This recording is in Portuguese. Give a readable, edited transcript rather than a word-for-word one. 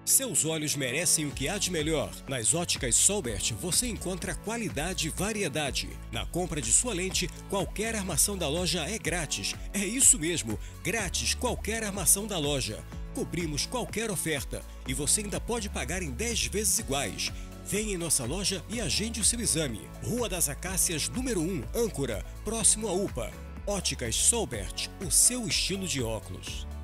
Seus olhos merecem o que há de melhor. Nas óticas Solbert você encontra qualidade e variedade. Na compra de sua lente, qualquer armação da loja é grátis. É isso mesmo, grátis qualquer armação da loja. Cobrimos qualquer oferta e você ainda pode pagar em 10 vezes iguais. Venha em nossa loja e agende o seu exame. Rua das Acácias, número 1, Âncora, próximo à UPA. Óticas Solbert, o seu estilo de óculos.